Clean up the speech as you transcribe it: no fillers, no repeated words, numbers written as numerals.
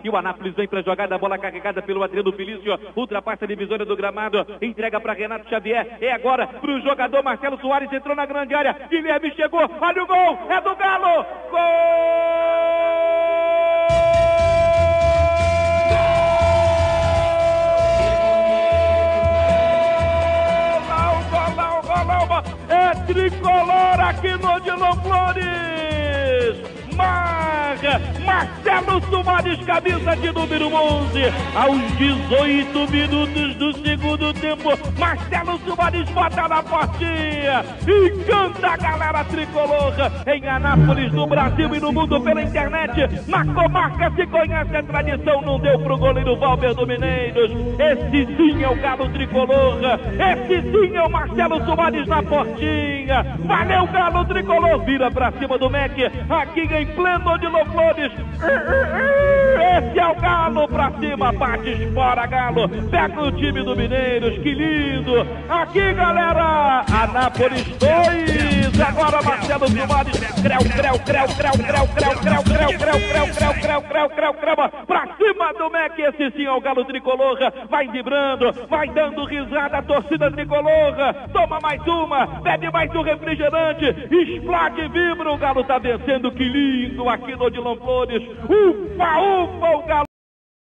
E o Anápolis vem para a jogada, a bola carregada pelo Adriano Felício, ultrapassa a divisória do gramado, entrega para Renato Xavier, é agora para o jogador Marcelo Soares, entrou na grande área, Guilherme chegou, olha o gol, é do Galo, gol! É tricolor aqui no Odilon Flores! Marcelo Soares, camisa de número 11, aos 18 minutos do segundo tempo, Marcelo Soares bota na portinha e canta a galera tricolor em Anápolis, no Brasil e no mundo pela internet. Na comarca se conhece a tradição, não deu pro goleiro Valber do Mineiros. Esse sim é o Galo tricolor, esse sim é o Marcelo Soares na portinha. Valeu, Galo tricolor, vira pra cima do MEC, aqui em pleno Odilon Flores. Esse é o Galo pra cima, bate fora, Galo, pega o time do Mineiros, que lindo. Aqui, galera, Anápolis 2, agora Marcelo Soares, pra cima do MEC, esse sim é o Galo tricolor, vai vibrando, vai dando risada a torcida tricolor, toma mais uma, bebe mais um refrigerante, explode, vibra, o Galo tá vencendo, que lindo aqui no Odilon Flores, ufa, ufa, o Galo